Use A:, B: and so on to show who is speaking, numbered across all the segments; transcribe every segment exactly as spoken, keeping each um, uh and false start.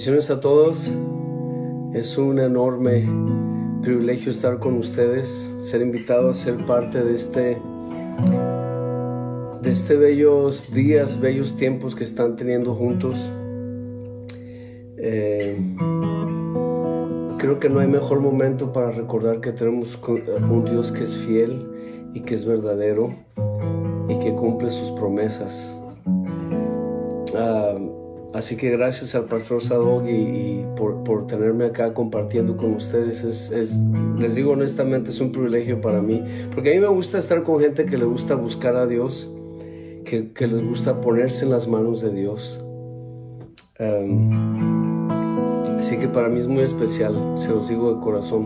A: Bendiciones a todos. Es un enorme privilegio estar con ustedes, ser invitado a ser parte de este, de este bellos días, bellos tiempos que están teniendo juntos. Eh, creo que no hay mejor momento para recordar que tenemos un Dios que es fiel y que es verdadero y que cumple sus promesas. Uh, Así que gracias al pastor Sadog y, y por, por tenerme acá compartiendo con ustedes. Es, es, les digo honestamente, es un privilegio para mí, porque a mí me gusta estar con gente que le gusta buscar a Dios, que, que les gusta ponerse en las manos de Dios. Um, así que para mí es muy especial, se los digo de corazón.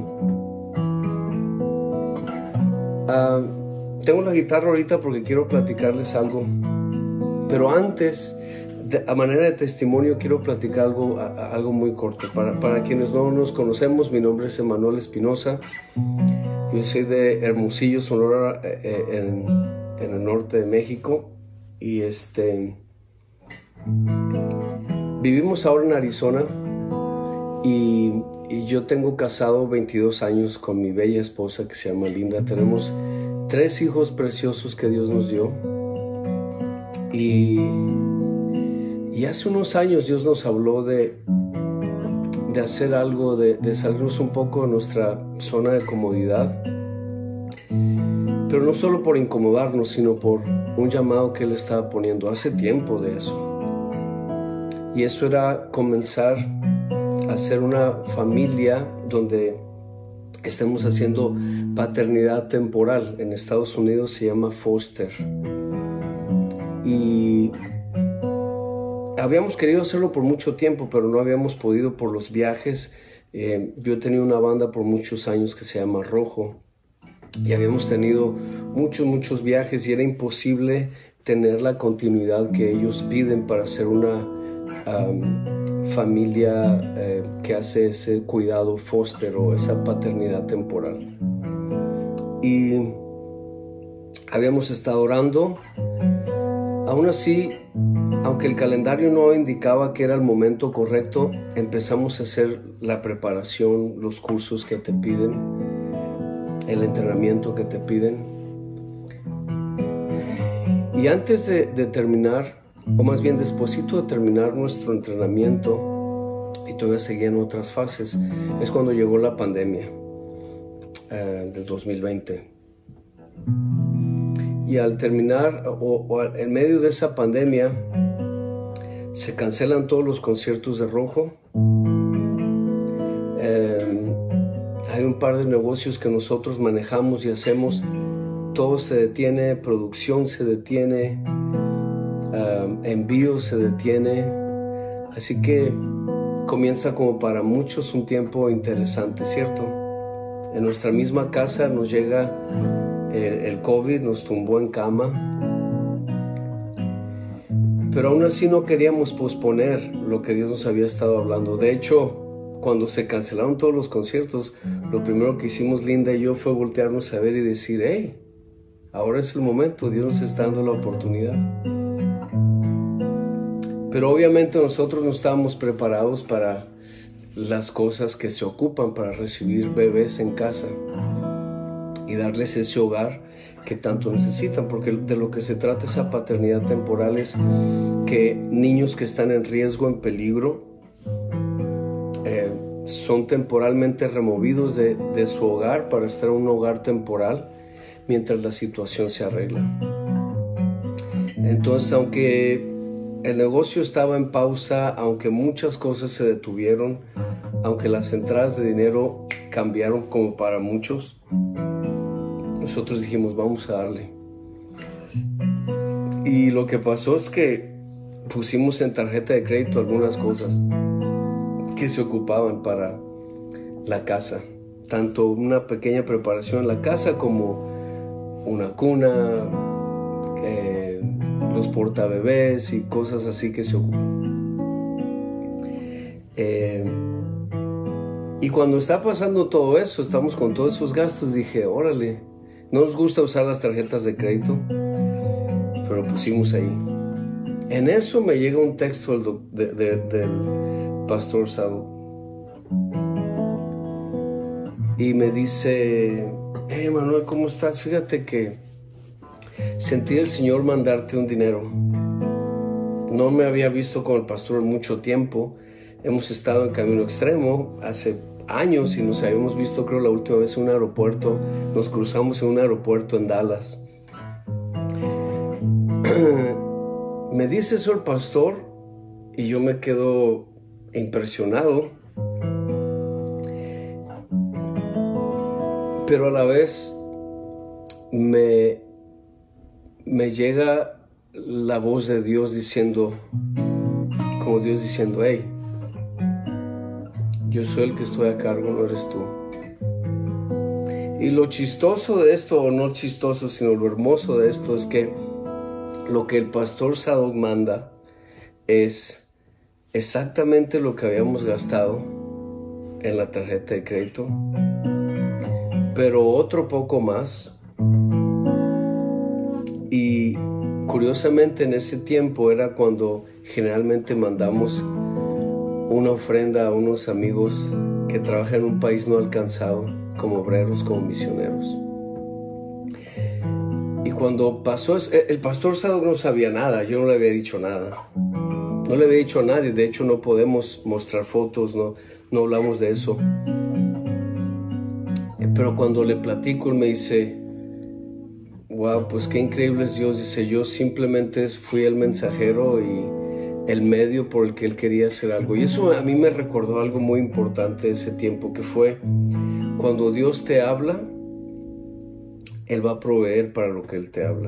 A: Uh, tengo la guitarra ahorita porque quiero platicarles algo, pero antes... De, a manera de testimonio quiero platicar algo, a, algo muy corto. Para, para quienes no nos conocemos, mi nombre es Emanuel Espinosa. Yo soy de Hermosillo, Sonora, eh, en, en el norte de México. Y este vivimos ahora en Arizona. Y, y yo tengo casado veintidós años con mi bella esposa que se llama Linda. Tenemos tres hijos preciosos que Dios nos dio. Y... Y hace unos años Dios nos habló de, de hacer algo, de, de salirnos un poco de nuestra zona de comodidad. Pero no solo por incomodarnos, sino por un llamado que Él estaba poniendo hace tiempo de eso. Y eso era comenzar a hacer una familia donde estemos haciendo paternidad temporal. En Estados Unidos se llama foster. Y... habíamos querido hacerlo por mucho tiempo, pero no habíamos podido por los viajes. Eh, yo he tenido una banda por muchos años que se llama Rojo y habíamos tenido muchos, muchos viajes y era imposible tener la continuidad que ellos piden para ser una um, familia eh, que hace ese cuidado foster o esa paternidad temporal. Y habíamos estado orando. Aún así, aunque el calendario no indicaba que era el momento correcto, empezamos a hacer la preparación, los cursos que te piden, el entrenamiento que te piden. Y antes de, de terminar, o más bien despuesito de terminar nuestro entrenamiento, y todavía seguía en otras fases, es cuando llegó la pandemia eh, del dos mil veinte. Y al terminar, o, o en medio de esa pandemia, se cancelan todos los conciertos de Rojo. Eh, hay un par de negocios que nosotros manejamos y hacemos. Todo se detiene, producción se detiene, uh, envío se detiene. Así que comienza como para muchos un tiempo interesante, ¿cierto? En nuestra misma casa nos llega el, el COVID, nos tumbó en cama. Pero aún así no queríamos posponer lo que Dios nos había estado hablando. De hecho, cuando se cancelaron todos los conciertos, lo primero que hicimos Linda y yo fue voltearnos a ver y decir, hey, ahora es el momento, Dios nos está dando la oportunidad. Pero obviamente nosotros no estábamos preparados para las cosas que se ocupan para recibir bebés en casa y darles ese hogar que tanto necesitan, porque de lo que se trata esa paternidad temporal es que niños que están en riesgo, en peligro, eh, son temporalmente removidos de, de su hogar para estar en un hogar temporal mientras la situación se arregla. Entonces, aunque el negocio estaba en pausa, aunque muchas cosas se detuvieron, aunque las entradas de dinero cambiaron como para muchos, nosotros dijimos, vamos a darle. Y lo que pasó es que pusimos en tarjeta de crédito algunas cosas que se ocupaban para la casa. Tanto una pequeña preparación en la casa como una cuna, eh, los portabebés y cosas así que se ocupan. Eh, y cuando está pasando todo eso, estamos con todos esos gastos, dije, órale, no nos gusta usar las tarjetas de crédito, pero pusimos ahí. En eso me llega un texto del, de, de, del Pastor Sadok. Y me dice, hey Manuel, ¿cómo estás? Fíjate que sentí el Señor mandarte un dinero. No me había visto con el pastor en mucho tiempo. Hemos estado en Camino Extremo hace años y nos habíamos visto, creo, la última vez en un aeropuerto. Nos cruzamos en un aeropuerto en Dallas. Me dice eso el pastor y yo me quedo impresionado, pero a la vez me, me llega la voz de Dios diciendo, como Dios diciendo, hey, yo soy el que estoy a cargo, no eres tú. Y lo chistoso de esto, o no chistoso, sino lo hermoso de esto es que lo que el pastor Sadok manda es exactamente lo que habíamos gastado en la tarjeta de crédito, pero otro poco más. Y curiosamente en ese tiempo era cuando generalmente mandamos una ofrenda a unos amigos que trabajan en un país no alcanzado, como obreros, como misioneros. Y cuando pasó, el pastor Sadok no sabía nada, yo no le había dicho nada. No le había dicho a nadie, de hecho no podemos mostrar fotos, no, no hablamos de eso. Pero cuando le platico, él me dice, wow, pues qué increíble es Dios. Dice, yo simplemente fui el mensajero y el medio por el que él quería hacer algo. Y eso a mí me recordó algo muy importante de ese tiempo, que fue cuando Dios te habla, Él va a proveer para lo que Él te habla.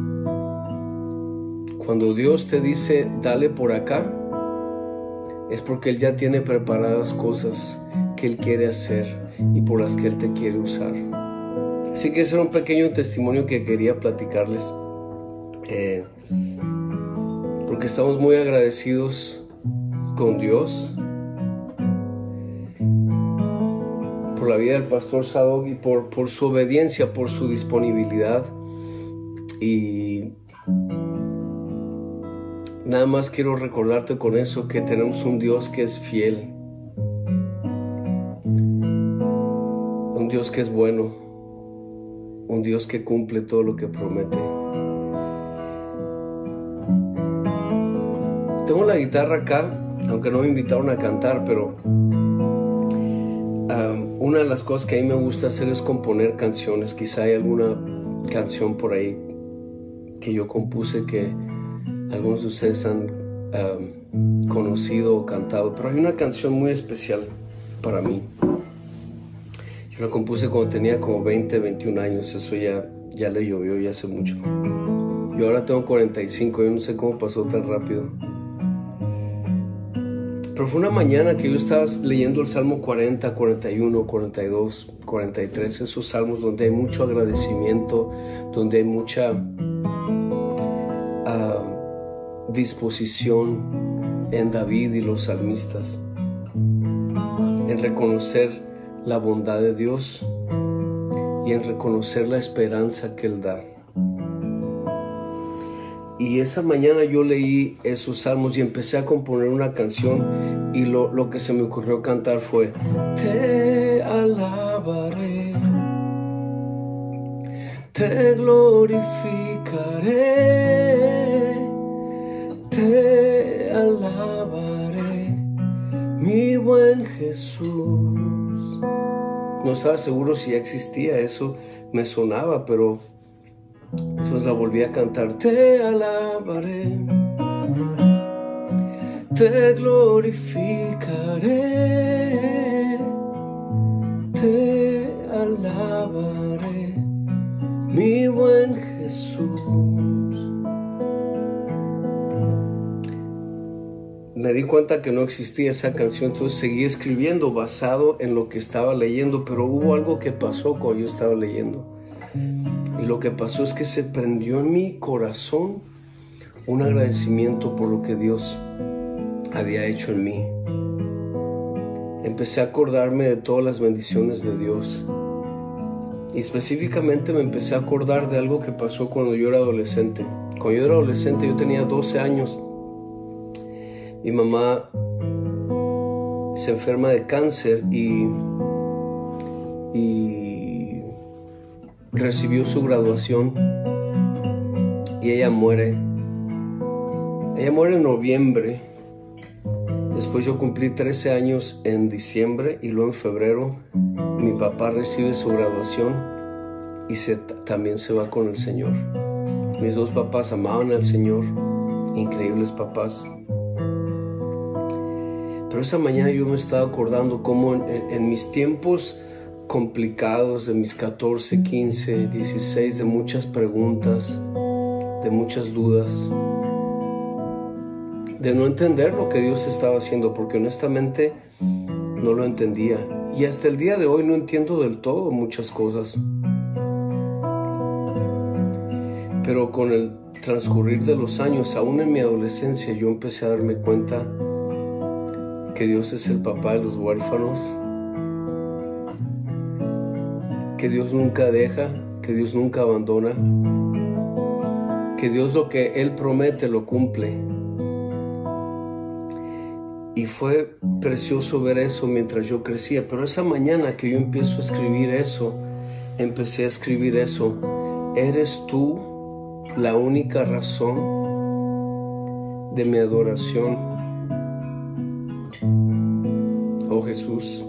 A: Cuando Dios te dice, dale por acá, es porque Él ya tiene preparadas cosas que Él quiere hacer y por las que Él te quiere usar. Así que ese era un pequeño testimonio que quería platicarles, eh, porque estamos muy agradecidos con Dios por la vida del pastor Sadok y por, por su obediencia, por su disponibilidad. Y nada más quiero recordarte con eso que tenemos un Dios que es fiel, un Dios que es bueno, un Dios que cumple todo lo que promete. Tengo la guitarra acá, aunque no me invitaron a cantar, pero Um, una de las cosas que a mí me gusta hacer es componer canciones. Quizá hay alguna canción por ahí que yo compuse que algunos de ustedes han um, conocido o cantado, pero hay una canción muy especial para mí. Yo la compuse cuando tenía como veinte, veintiún años. Eso ya, ya le llovió ya hace mucho. Yo ahora tengo cuarenta y cinco, yo no sé cómo pasó tan rápido. Pero fue una mañana que yo estaba leyendo el Salmo cuarenta, cuarenta y uno, cuarenta y dos, cuarenta y tres, esos salmos donde hay mucho agradecimiento, donde hay mucha uh, disposición en David y los salmistas, en reconocer la bondad de Dios y en reconocer la esperanza que Él da. Y esa mañana yo leí esos salmos y empecé a componer una canción, y lo, lo que se me ocurrió cantar fue: te alabaré, te glorificaré, te alabaré, mi buen Jesús. No estaba seguro si ya existía eso, me sonaba, pero entonces la volví a cantar. Te alabaré, te glorificaré, te alabaré, mi buen Jesús. Me di cuenta que no existía esa canción, entonces seguí escribiendo basado en lo que estaba leyendo, pero hubo algo que pasó cuando yo estaba leyendo. Y lo que pasó es que se prendió en mi corazón un agradecimiento por lo que Dios había hecho en mí. Empecé a acordarme de todas las bendiciones de Dios. Y específicamente me empecé a acordar de algo que pasó cuando yo era adolescente. Cuando yo era adolescente, yo tenía doce años. Mi mamá se enferma de cáncer y, y recibió su graduación y ella muere. Ella muere en noviembre. Después yo cumplí trece años en diciembre y luego en febrero mi papá recibe su graduación y se, también se va con el Señor. Mis dos papás amaban al Señor, increíbles papás. Pero esa mañana yo me estaba acordando cómo en, en, en mis tiempos complicados de mis catorce, quince, dieciséis, de muchas preguntas, de muchas dudas, de no entender lo que Dios estaba haciendo, porque honestamente no lo entendía. Y hasta el día de hoy no entiendo del todo muchas cosas. Pero con el transcurrir de los años, aún en mi adolescencia, yo empecé a darme cuenta que Dios es el papá de los huérfanos, que Dios nunca deja, que Dios nunca abandona, que Dios lo que Él promete lo cumple. Y fue precioso ver eso mientras yo crecía. Pero esa mañana que yo empiezo a escribir eso, empecé a escribir eso. Eres tú la única razón de mi adoración, oh Jesús.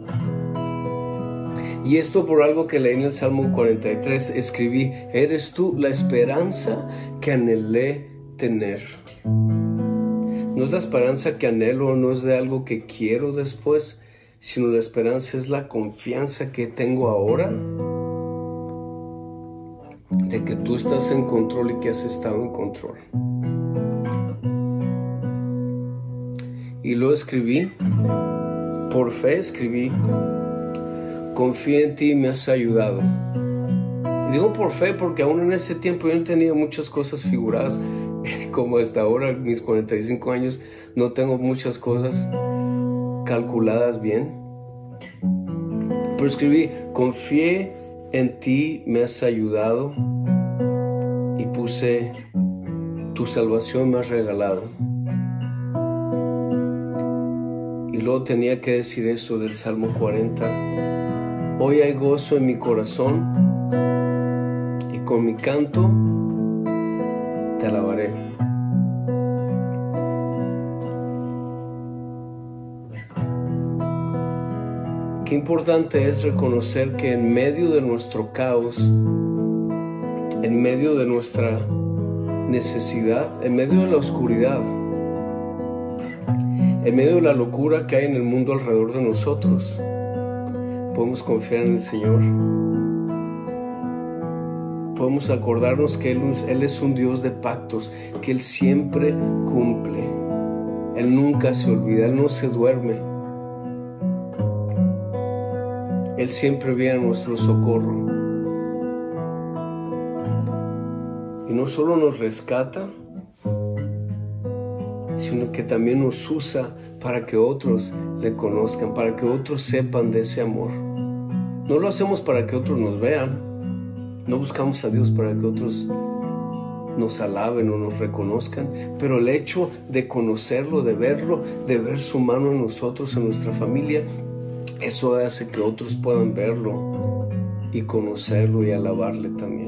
A: Y esto por algo que leí en el Salmo cuarenta y tres, escribí: eres tú la esperanza que anhelé tener. No es la esperanza que anhelo, no es de algo que quiero después, sino la esperanza es la confianza que tengo ahora de que tú estás en control y que has estado en control. Y lo escribí, por fe escribí: confía en ti y me has ayudado. Y digo por fe porque aún en ese tiempo yo no tenía muchas cosas figuradas. Como hasta ahora, mis cuarenta y cinco años, no tengo muchas cosas calculadas bien. Pero escribí: confié en ti, me has ayudado. Y puse: tu salvación me has regalado. Y luego tenía que decir eso del Salmo cuarenta: hoy hay gozo en mi corazón y con mi canto te alabaré. Qué importante es reconocer que en medio de nuestro caos, en medio de nuestra necesidad, en medio de la oscuridad, en medio de la locura que hay en el mundo alrededor de nosotros, podemos confiar en el Señor. Podemos acordarnos que Él, Él es un Dios de pactos, que Él siempre cumple. Él nunca se olvida, Él no se duerme. Él siempre viene a nuestro socorro. Y no solo nos rescata, sino que también nos usa para que otros le conozcan, para que otros sepan de ese amor. No lo hacemos para que otros nos vean. No buscamos a Dios para que otros nos alaben o nos reconozcan, pero el hecho de conocerlo, de verlo, de ver su mano en nosotros, en nuestra familia, eso hace que otros puedan verlo y conocerlo y alabarle también.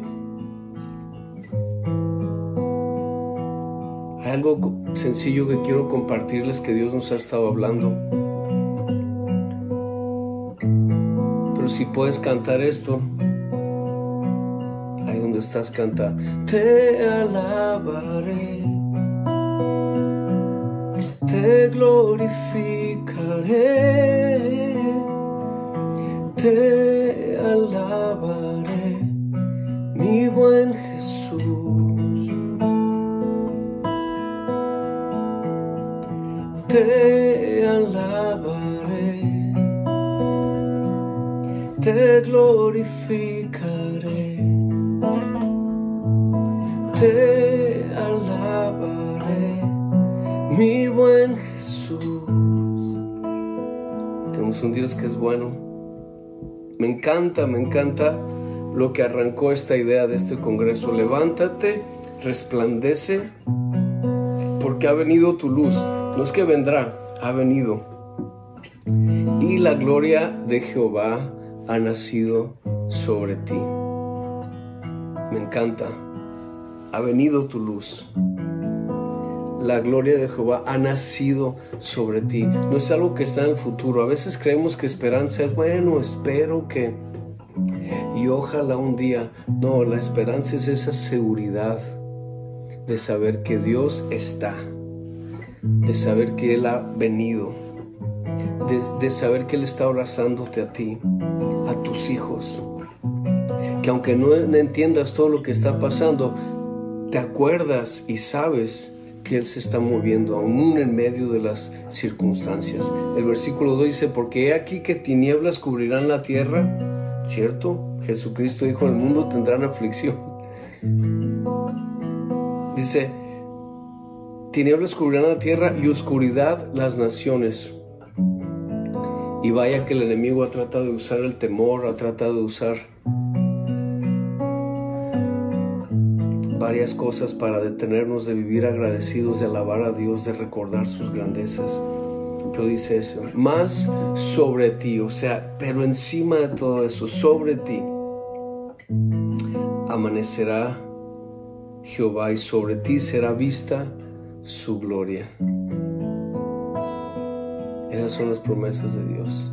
A: Hay algo sencillo que quiero compartirles que Dios nos ha estado hablando. Pero si puedes cantar esto, ahí donde estás, canta: te alabaré, te glorificaré, te alabaré, mi buen Jesús. Te alabaré, te glorificaré, te alabaré, mi buen Jesús. Tenemos un Dios que es bueno. Me encanta, me encanta lo que arrancó esta idea de este congreso. Levántate, resplandece, porque ha venido tu luz. No es que vendrá, ha venido. y la gloria de Jehová ha nacido sobre ti. Me encanta. Ha venido tu luz. La gloria de Jehová ha nacido sobre ti. No es algo que está en el futuro. A veces creemos que esperanza es, bueno, espero que, y ojalá un día. No, la esperanza es esa seguridad de saber que Dios está, de saber que Él ha venido, de, de saber que Él está abrazándote a ti, a tus hijos, que aunque no entiendas todo lo que está pasando, te acuerdas y sabes que Él se está moviendo aún en medio de las circunstancias. El versículo dos dice, porque he aquí que tinieblas cubrirán la tierra, ¿cierto? Jesucristo dijo, el mundo tendrán aflicción. Dice, tinieblas cubrirán la tierra y oscuridad las naciones. Y vaya que el enemigo ha tratado de usar el temor, ha tratado de usar varias cosas para detenernos de vivir agradecidos, de alabar a Dios, de recordar sus grandezas. Pero dice eso, más sobre ti, o sea, pero encima de todo eso, sobre ti, amanecerá Jehová y sobre ti será vista su gloria. Esas son las promesas de Dios.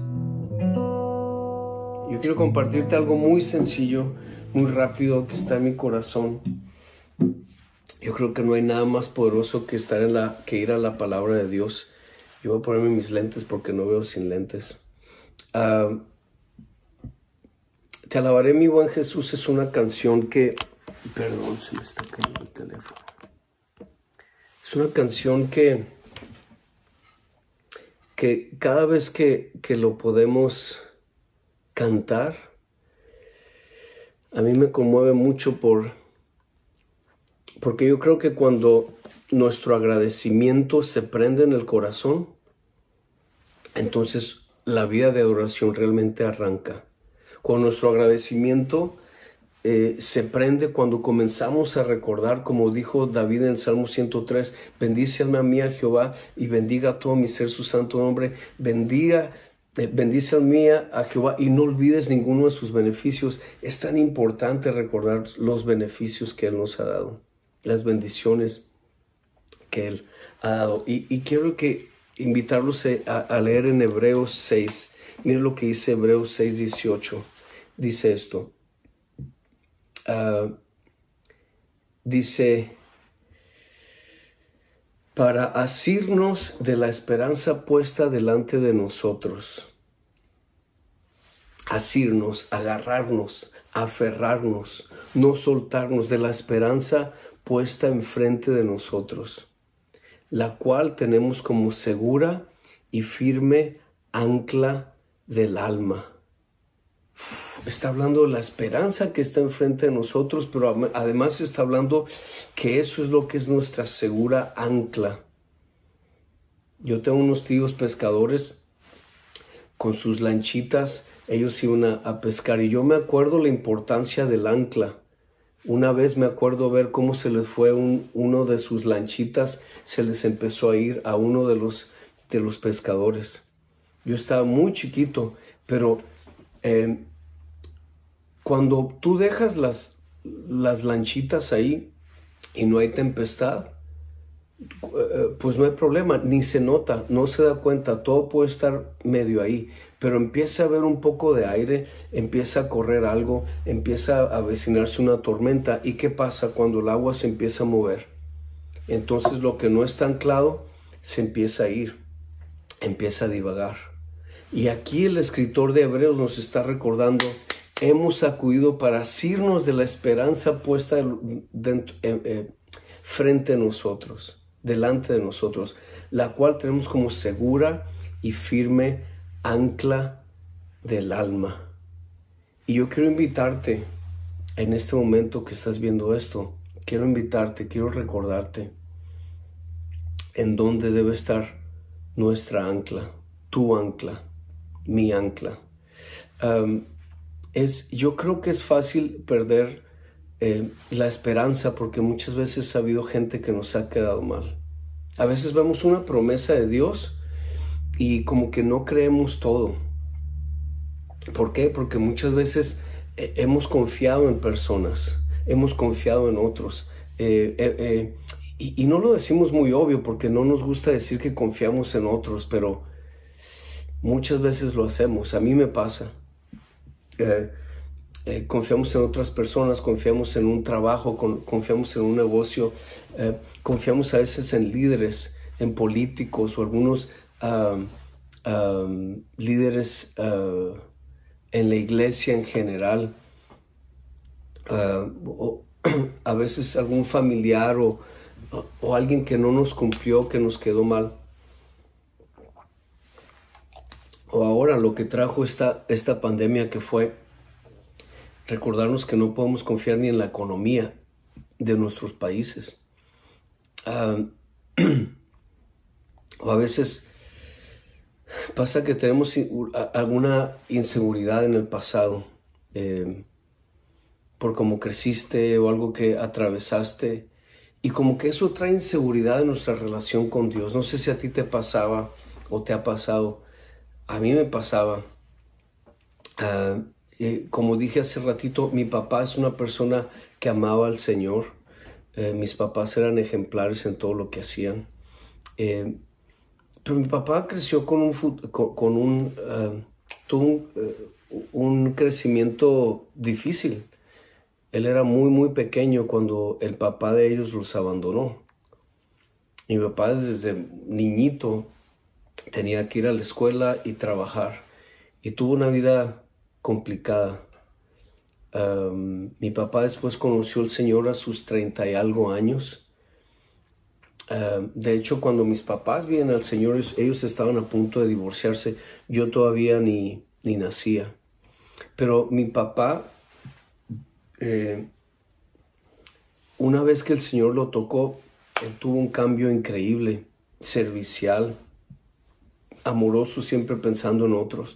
A: Yo quiero compartirte algo muy sencillo, muy rápido, que está en mi corazón. Yo creo que no hay nada más poderoso que, estar en la, que ir a la palabra de Dios. Yo voy a ponerme mis lentes porque no veo sin lentes. Uh, Te alabaré, mi buen Jesús, es una canción que... Perdón, se me está cayendo el teléfono. Es una canción que... que cada vez que, que lo podemos cantar, a mí me conmueve mucho por... Porque yo creo que cuando nuestro agradecimiento se prende en el corazón, entonces la vida de adoración realmente arranca. Cuando nuestro agradecimiento eh, se prende, cuando comenzamos a recordar, como dijo David en el Salmo ciento tres, bendice alma mía Jehová y bendiga a todo mi ser su santo nombre, bendiga, eh, bendice alma mía a Jehová y no olvides ninguno de sus beneficios. Es tan importante recordar los beneficios que Él nos ha dado, las bendiciones que Él ha dado. Y, y quiero que invitarlos a, a leer en Hebreos seis. Miren lo que dice Hebreos seis, dieciocho. Dice esto. Uh, dice, para asirnos de la esperanza puesta delante de nosotros. Asirnos, agarrarnos, aferrarnos, no soltarnos de la esperanza puesta enfrente de nosotros, la cual tenemos como segura y firme ancla del alma. Uf, está hablando de la esperanza que está enfrente de nosotros, pero además está hablando que eso es lo que es nuestra segura ancla. Yo tengo unos tíos pescadores con sus lanchitas, ellos iban a, a pescar y yo me acuerdo la importancia del ancla. Una vez me acuerdo ver cómo se les fue un, uno de sus lanchitas, se les empezó a ir a uno de los, de los pescadores. Yo estaba muy chiquito, pero eh, cuando tú dejas las, las lanchitas ahí y no hay tempestad, eh, pues no hay problema, ni se nota, no se da cuenta, todo puede estar medio ahí. Pero empieza a haber un poco de aire, empieza a correr algo, empieza a avecinarse una tormenta. ¿Y qué pasa cuando el agua se empieza a mover? Entonces lo que no está anclado se empieza a ir, empieza a divagar. Y aquí el escritor de Hebreos nos está recordando, hemos acudido para asirnos de la esperanza puesta dentro, eh, eh, frente a nosotros, delante de nosotros, la cual tenemos como segura y firme ancla del alma. Y yo quiero invitarte en este momento que estás viendo esto, quiero invitarte, quiero recordarte en dónde debe estar nuestra ancla, tu ancla, mi ancla. Um, es, yo creo que es fácil perder eh, la esperanza porque muchas veces ha habido gente que nos ha quedado mal. A veces vemos una promesa de Dios y como que no creemos todo. ¿Por qué? Porque muchas veces eh, hemos confiado en personas, hemos confiado en otros. Eh, eh, eh, y, y no lo decimos muy obvio porque no nos gusta decir que confiamos en otros, pero muchas veces lo hacemos. A mí me pasa. Eh, eh, confiamos en otras personas, confiamos en un trabajo, con, confiamos en un negocio, eh, confiamos a veces en líderes, en políticos o algunos uh, um, líderes uh, en la iglesia en general. Uh, o, a veces algún familiar o, o, o alguien que no nos cumplió, que nos quedó mal. O ahora lo que trajo esta, esta pandemia, que fue recordarnos que no podemos confiar ni en la economía de nuestros países. Uh, o a veces pasa que tenemos alguna inseguridad en el pasado, eh, por cómo creciste o algo que atravesaste, y como que eso trae inseguridad en nuestra relación con Dios. No sé si a ti te pasaba o te ha pasado. A mí me pasaba. Uh, eh, como dije hace ratito, mi papá es una persona que amaba al Señor. Eh, mis papás eran ejemplares en todo lo que hacían. Eh, pero mi papá creció con un, con, con un, uh, tuvo un, uh, un crecimiento difícil. Él era muy, muy pequeño cuando el papá de ellos los abandonó. Mi papá desde niñito tenía que ir a la escuela y trabajar. Y tuvo una vida complicada. Um, mi papá después conoció al Señor a sus treinta y algo años. Uh, de hecho, cuando mis papás vienen al Señor, ellos, ellos estaban a punto de divorciarse. Yo todavía ni, ni nacía. Pero mi papá, eh, una vez que el Señor lo tocó, él tuvo un cambio increíble, servicial, amoroso, siempre pensando en otros.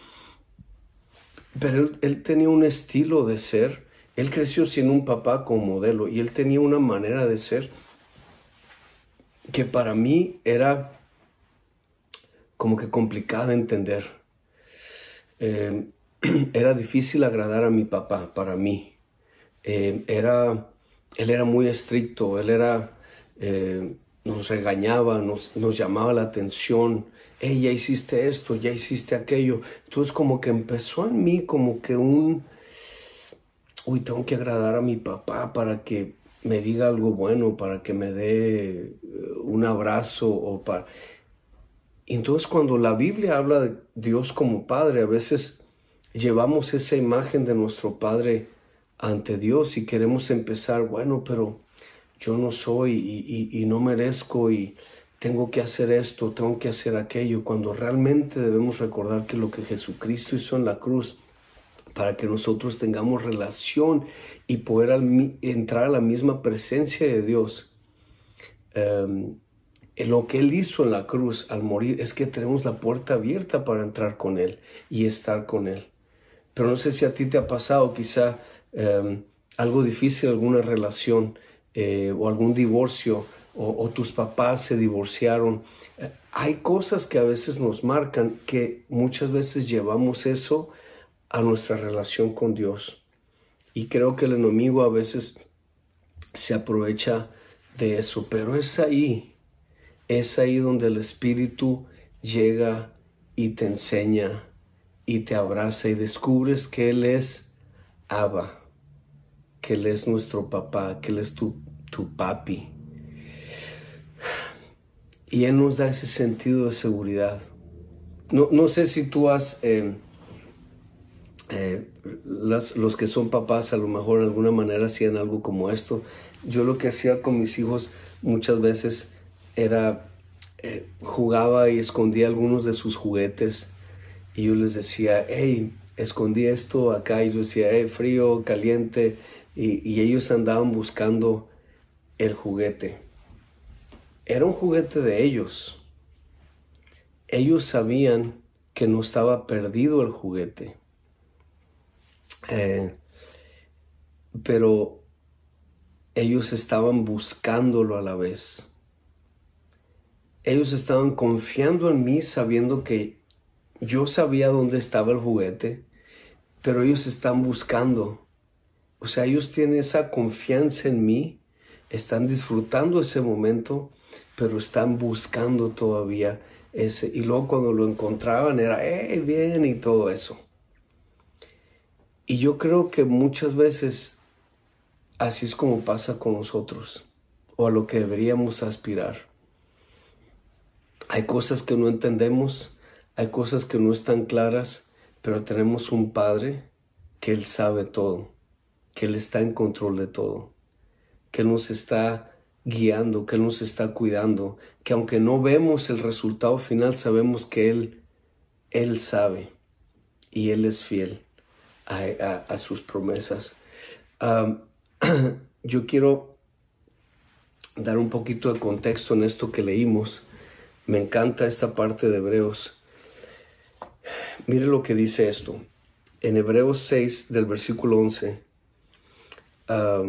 A: Pero él, él tenía un estilo de ser. Él creció siendo un papá como modelo y él tenía una manera de ser que para mí era como que complicada de entender. Eh, era difícil agradar a mi papá, para mí. Eh, era, él era muy estricto, él era, eh, nos regañaba, nos, nos llamaba la atención. Hey, ya hiciste esto, ya hiciste aquello. Entonces como que empezó en mí como que un, uy, tengo que agradar a mi papá para que me diga algo bueno, para que me dé un abrazo o para... Entonces cuando la Biblia habla de Dios como Padre, a veces llevamos esa imagen de nuestro Padre ante Dios y queremos empezar, bueno, pero yo no soy y, y, y no merezco y tengo que hacer esto, tengo que hacer aquello, cuando realmente debemos recordar que lo que Jesucristo hizo en la cruz para que nosotros tengamos relación y poder al, entrar a la misma presencia de Dios. Um, lo que Él hizo en la cruz al morir es que tenemos la puerta abierta para entrar con Él y estar con Él. Pero no sé si a ti te ha pasado quizá um, algo difícil, alguna relación eh, o algún divorcio o, o tus papás se divorciaron. Eh, hay cosas que a veces nos marcan que muchas veces llevamos eso a nuestra relación con Dios. Y creo que el enemigo a veces se aprovecha de eso, pero es ahí, es ahí donde el Espíritu llega y te enseña y te abraza y descubres que Él es Abba, que Él es nuestro papá, que Él es tu, tu papi. Y Él nos da ese sentido de seguridad. No, no sé si tú has... Eh, Eh, las, los que son papás a lo mejor de alguna manera hacían algo como esto. Yo lo que hacía con mis hijos muchas veces era eh, jugaba y escondía algunos de sus juguetes y yo les decía, hey, escondí esto acá, y yo decía, hey, frío, caliente, y, y ellos andaban buscando el juguete. Era un juguete de ellos. Ellos sabían que no estaba perdido el juguete. Eh, pero ellos estaban buscándolo a la vez. Ellos estaban confiando en mí, sabiendo que yo sabía dónde estaba el juguete, pero ellos están buscando. O sea, ellos tienen esa confianza en mí, están disfrutando ese momento, pero están buscando todavía ese. Y luego cuando lo encontraban era, ¡eh, bien! Y todo eso. Y yo creo que muchas veces así es como pasa con nosotros, o a lo que deberíamos aspirar. Hay cosas que no entendemos, hay cosas que no están claras, pero tenemos un Padre que Él sabe todo, que Él está en control de todo, que Él nos está guiando, que Él nos está cuidando, que aunque no vemos el resultado final, sabemos que Él, Él sabe y Él es fiel a, a, a sus promesas. Um, yo quiero dar un poquito de contexto en esto que leímos. Me encanta esta parte de Hebreos. Mire lo que dice esto. En Hebreos seis, del versículo once, uh,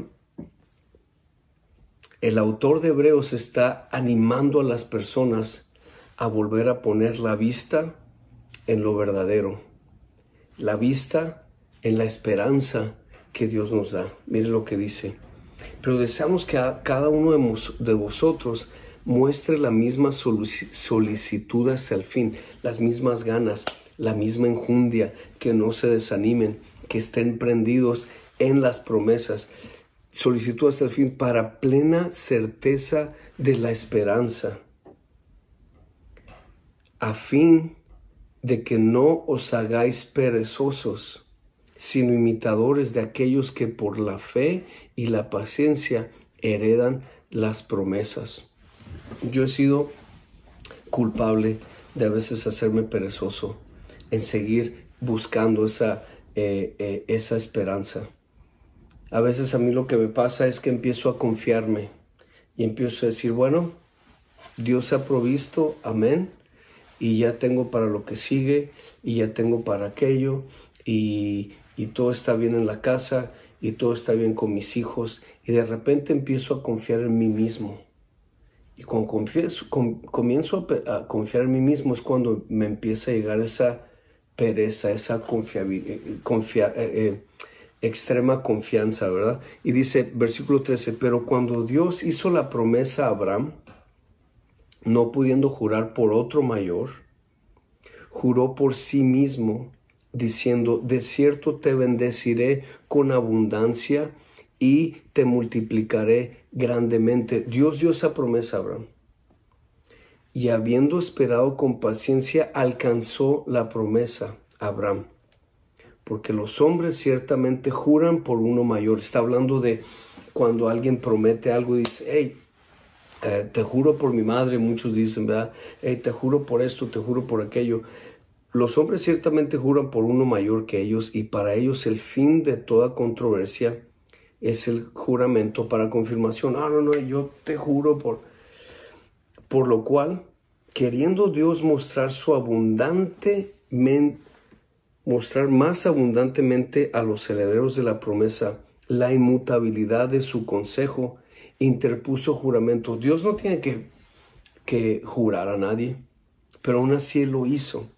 A: el autor de Hebreos está animando a las personas a volver a poner la vista en lo verdadero, la vista en la esperanza que Dios nos da. Mire lo que dice. Pero deseamos que a cada uno de, de vosotros muestre la misma solicitud hasta el fin, las mismas ganas, la misma enjundia, que no se desanimen, que estén prendidos en las promesas. Solicitud hasta el fin para plena certeza de la esperanza, a fin de que no os hagáis perezosos, sino imitadores de aquellos que por la fe y la paciencia heredan las promesas. Yo he sido culpable de a veces hacerme perezoso en seguir buscando esa, eh, eh, esa esperanza. A veces a mí lo que me pasa es que empiezo a confiarme y empiezo a decir, bueno, Dios ha provisto, amén, y ya tengo para lo que sigue, y ya tengo para aquello, y, y todo está bien en la casa, y todo está bien con mis hijos, y de repente empiezo a confiar en mí mismo. Y cuando confieso, com, comienzo a, a confiar en mí mismo es cuando me empieza a llegar esa pereza, esa confiabilidad, confia, eh, eh, extrema confianza, ¿verdad? Y dice, versículo trece, pero cuando Dios hizo la promesa a Abraham, no pudiendo jurar por otro mayor, juró por sí mismo, diciendo, de cierto te bendeciré con abundancia y te multiplicaré grandemente. Dios dio esa promesa a Abraham. Y habiendo esperado con paciencia, alcanzó la promesa a Abraham. Porque los hombres ciertamente juran por uno mayor. Está hablando de cuando alguien promete algo y dice, hey, eh, te juro por mi madre, muchos dicen, ¿verdad? Hey, te juro por esto, te juro por aquello. Los hombres ciertamente juran por uno mayor que ellos, y para ellos el fin de toda controversia es el juramento para confirmación. Ah, no, no, yo te juro por... Por lo cual, queriendo Dios mostrar su abundante mente, mostrar más abundantemente a los herederos de la promesa la inmutabilidad de su consejo, interpuso juramento. Dios no tiene que, que jurar a nadie, pero aún así Él lo hizo.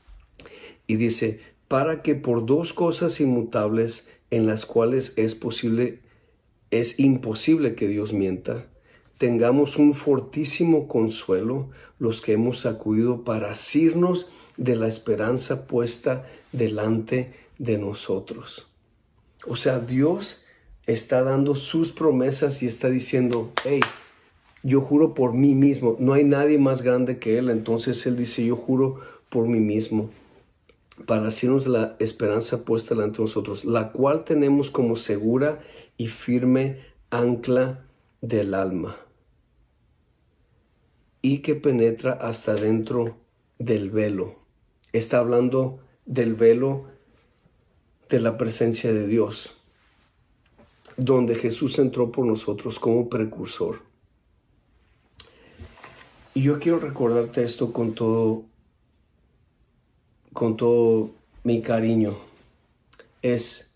A: Y dice, para que por dos cosas inmutables en las cuales es posible, es imposible que Dios mienta, tengamos un fortísimo consuelo los que hemos acudido para asirnos de la esperanza puesta delante de nosotros. O sea, Dios está dando sus promesas y está diciendo, hey, yo juro por mí mismo, no hay nadie más grande que Él. Entonces Él dice, yo juro por mí mismo, para asirnos de la esperanza puesta delante de nosotros, la cual tenemos como segura y firme ancla del alma, y que penetra hasta dentro del velo. Está hablando del velo de la presencia de Dios, donde Jesús entró por nosotros como precursor. Y yo quiero recordarte esto con todo, con todo mi cariño. Es,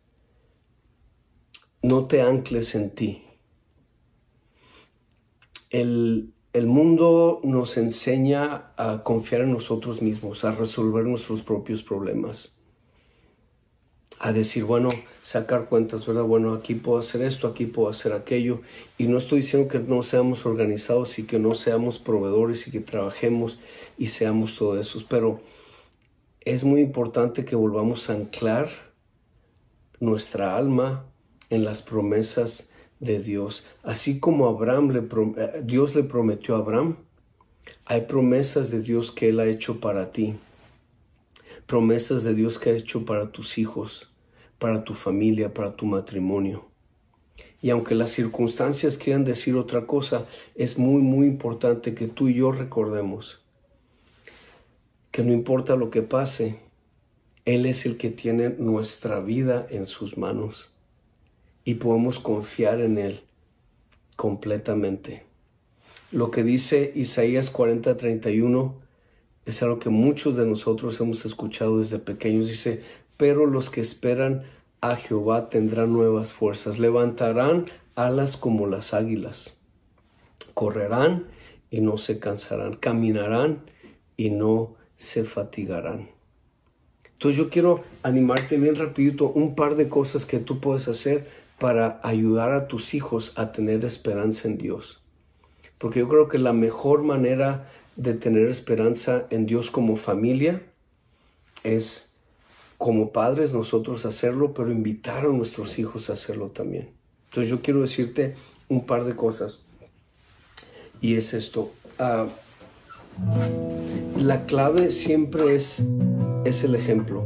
A: no te ancles en ti. El el mundo nos enseña a confiar en nosotros mismos, a resolver nuestros propios problemas, a decir, bueno, sacar cuentas, ¿verdad? Bueno, aquí puedo hacer esto, aquí puedo hacer aquello. Y no estoy diciendo que no seamos organizados y que no seamos proveedores y que trabajemos y seamos todo eso, pero es muy importante que volvamos a anclar nuestra alma en las promesas de Dios. Así como Abraham le, Dios le prometió a Abraham, hay promesas de Dios que Él ha hecho para ti. Promesas de Dios que ha hecho para tus hijos, para tu familia, para tu matrimonio. Y aunque las circunstancias quieran decir otra cosa, es muy, muy importante que tú y yo recordemos que no importa lo que pase, Él es el que tiene nuestra vida en sus manos y podemos confiar en Él completamente. Lo que dice Isaías cuarenta, treinta y uno es algo que muchos de nosotros hemos escuchado desde pequeños. Dice, pero los que esperan a Jehová tendrán nuevas fuerzas, levantarán alas como las águilas, correrán y no se cansarán, caminarán y no se fatigarán. Entonces yo quiero animarte bien rapidito un par de cosas que tú puedes hacer para ayudar a tus hijos a tener esperanza en Dios. Porque yo creo que la mejor manera de tener esperanza en Dios como familia es como padres nosotros hacerlo, pero invitar a nuestros hijos a hacerlo también. Entonces yo quiero decirte un par de cosas y es esto. Uh, la clave siempre es, es el ejemplo.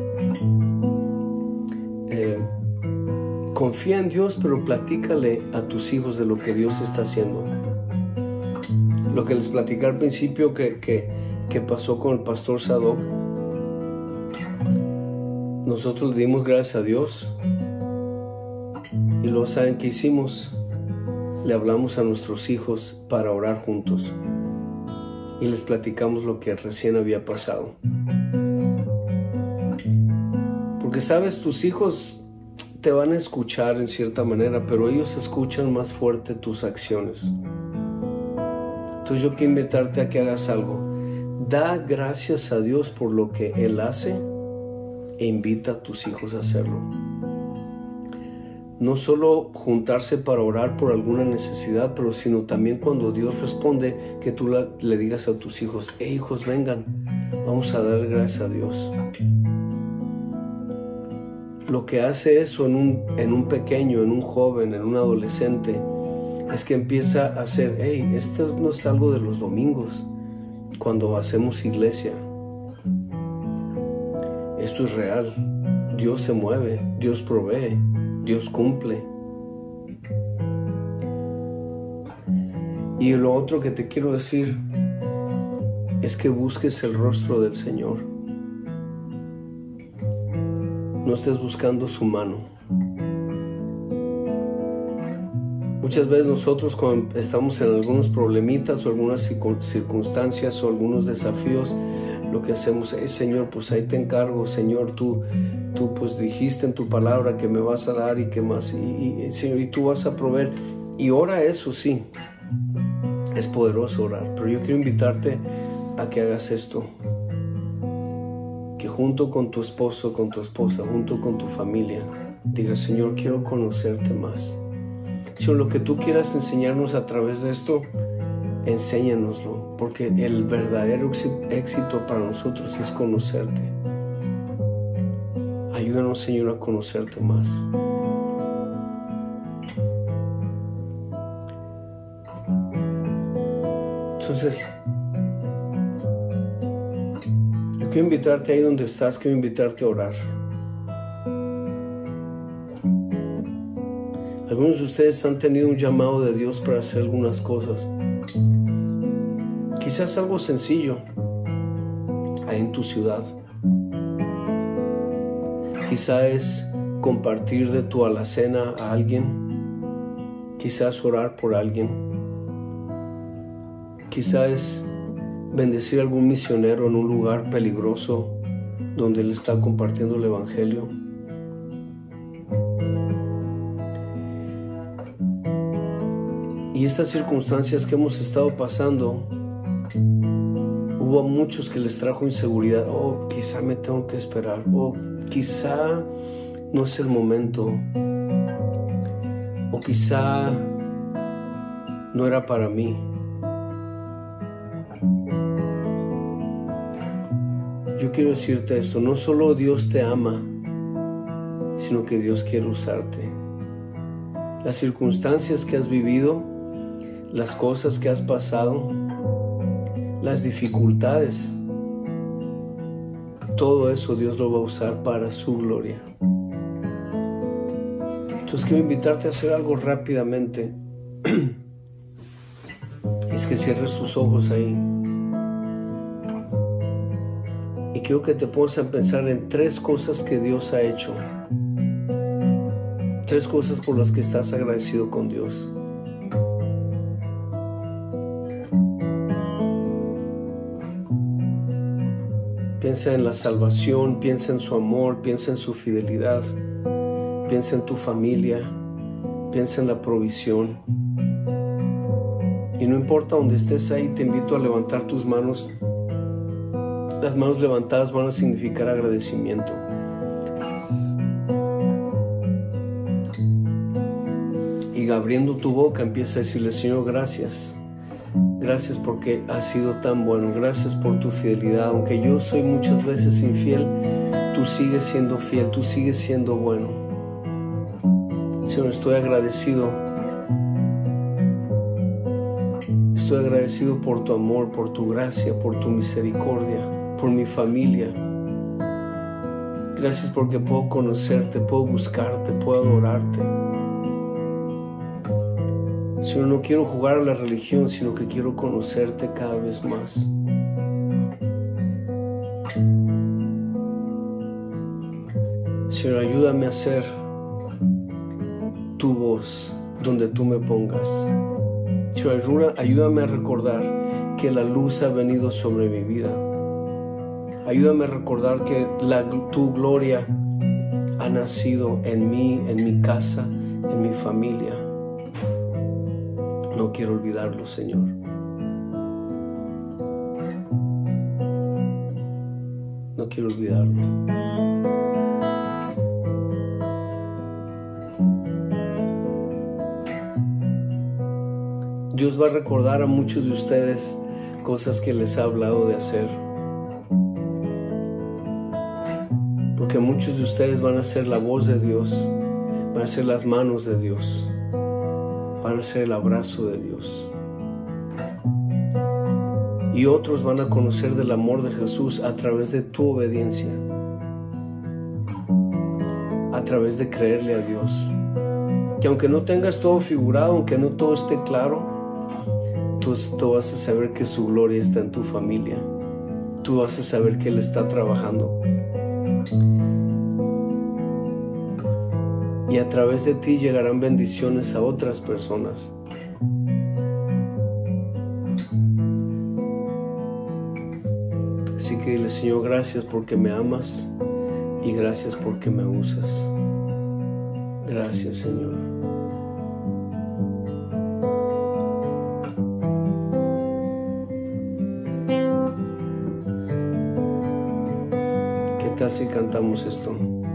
A: Eh, confía en Dios, pero platícale a tus hijos de lo que Dios está haciendo. Lo que les platicé al principio que, que, que pasó con el pastor Sadoc. Nosotros le dimos gracias a Dios y luego ¿saben qué hicimos? Le hablamos a nuestros hijos para orar juntos y les platicamos lo que recién había pasado. Porque sabes, tus hijos te van a escuchar en cierta manera, pero ellos escuchan más fuerte tus acciones. Entonces yo quiero invitarte a que hagas algo. Da gracias a Dios por lo que Él hace e invita a tus hijos a hacerlo. No solo juntarse para orar por alguna necesidad, pero sino también cuando Dios responde, que tú la, le digas a tus hijos, hey hijos, vengan, vamos a dar gracias a Dios. Lo que hace eso en un, en un pequeño, en un joven, en un adolescente, es que empieza a hacer, hey, esto no es algo de los domingos, cuando hacemos iglesia. Esto es real. Dios se mueve, Dios provee, Dios cumple. Y lo otro que te quiero decir es que busques el rostro del Señor. No estés buscando su mano. Muchas veces nosotros cuando estamos en algunos problemitas o algunas circunstancias o algunos desafíos, lo que hacemos es, Señor, pues ahí te encargo, Señor, tú, tú pues dijiste en tu palabra que me vas a dar y que más, y, y Señor, y tú vas a proveer. Y ora eso, sí, es poderoso orar, pero yo quiero invitarte a que hagas esto, que junto con tu esposo, con tu esposa, junto con tu familia, digas, Señor, quiero conocerte más. Señor, lo que tú quieras enseñarnos a través de esto, enséñanoslo, porque el verdadero éxito para nosotros es conocerte. Ayúdanos, Señor, a conocerte más. Entonces, yo quiero invitarte ahí donde estás, quiero invitarte a orar. Algunos de ustedes han tenido un llamado de Dios para hacer algunas cosas. Quizás algo sencillo ahí en tu ciudad. Quizás es compartir de tu alacena a alguien. Quizás orar por alguien. Quizás es bendecir a algún misionero en un lugar peligroso donde él está compartiendo el evangelio. Y estas circunstancias que hemos estado pasando, hubo a muchos que les trajo inseguridad. Oh, quizá me tengo que esperar. Oh, quizá no es el momento. O quizá no era para mí. Yo quiero decirte esto, no solo Dios te ama, sino que Dios quiere usarte. Las circunstancias que has vivido, las cosas que has pasado, las dificultades, todo eso Dios lo va a usar para su gloria. Entonces quiero invitarte a hacer algo rápidamente. Es que cierres tus ojos ahí. Y quiero que te pongas a pensar en tres cosas que Dios ha hecho. Tres cosas por las que estás agradecido con Dios. Piensa en la salvación, piensa en su amor, piensa en su fidelidad, piensa en tu familia, piensa en la provisión. Y no importa donde estés ahí, te invito a levantar tus manos. Las manos levantadas van a significar agradecimiento. Y abriendo tu boca empieza a decirle: Señor, gracias. Gracias porque has sido tan bueno. Gracias por tu fidelidad. Aunque yo soy muchas veces infiel, tú sigues siendo fiel, tú sigues siendo bueno. Señor, estoy agradecido. Estoy agradecido por tu amor, por tu gracia, por tu misericordia, por mi familia. Gracias porque puedo conocerte, puedo buscarte, puedo adorarte. Señor, no quiero jugar a la religión, sino que quiero conocerte cada vez más. Señor, ayúdame a ser tu voz donde tú me pongas. Señor, ayúdame a recordar que la luz ha venido sobre mi vida. Ayúdame a recordar que la, tu gloria ha nacido en mí, en mi casa, en mi familia. No quiero olvidarlo, Señor. No quiero olvidarlo. Dios va a recordar a muchos de ustedes cosas que les ha hablado de hacer. Porque muchos de ustedes van a ser la voz de Dios, van a ser las manos de Dios, van a ser el abrazo de Dios. Y otros van a conocer del amor de Jesús a través de tu obediencia, a través de creerle a Dios. Que aunque no tengas todo figurado, aunque no todo esté claro, tú, tú vas a saber que su gloria está en tu familia. Tú vas a saber que Él está trabajando. Y a través de ti llegarán bendiciones a otras personas. Así que dile: Señor, gracias porque me amas y gracias porque me usas. Gracias, Señor. ¿Qué tal si cantamos esto?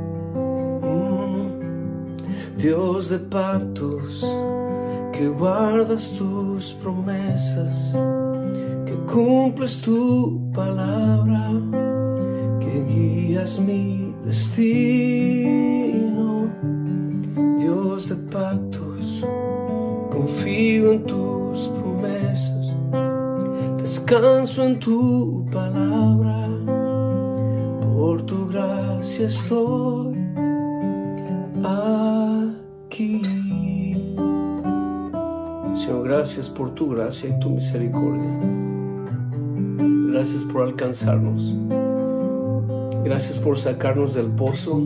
A: Dios de pactos, que guardas tus promesas, que cumples tu palabra, que guías mi destino. Dios de pactos, confío en tus promesas, descanso en tu palabra, por tu gracia estoy aquí. Señor, gracias por tu gracia y tu misericordia. Gracias por alcanzarnos. Gracias por sacarnos del pozo.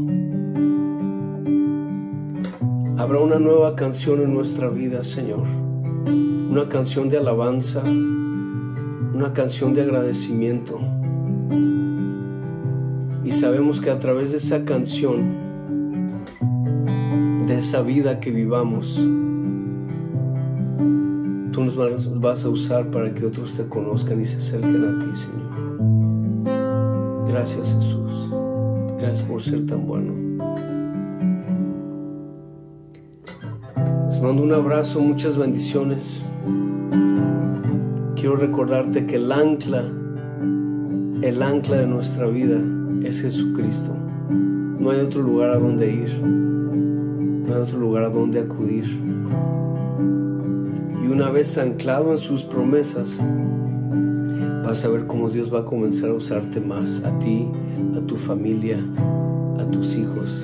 A: Habrá una nueva canción en nuestra vida, Señor. Una canción de alabanza, una canción de agradecimiento. Y sabemos que a través de esa canción, de esa vida que vivamos, tú nos vas a usar para que otros te conozcan y se acerquen a ti, Señor. Gracias, Jesús. Gracias por ser tan bueno. Les mando un abrazo, muchas bendiciones. Quiero recordarte que el ancla, el ancla de nuestra vida es Jesucristo. No hay otro lugar a donde ir. No hay otro lugar a donde acudir. Y una vez anclado en sus promesas, vas a ver cómo Dios va a comenzar a usarte más, a ti, a tu familia, a tus hijos.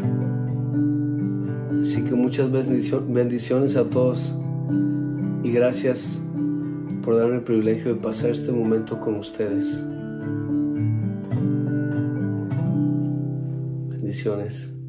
A: Así que muchas bendiciones a todos y gracias por darme el privilegio de pasar este momento con ustedes. Bendiciones.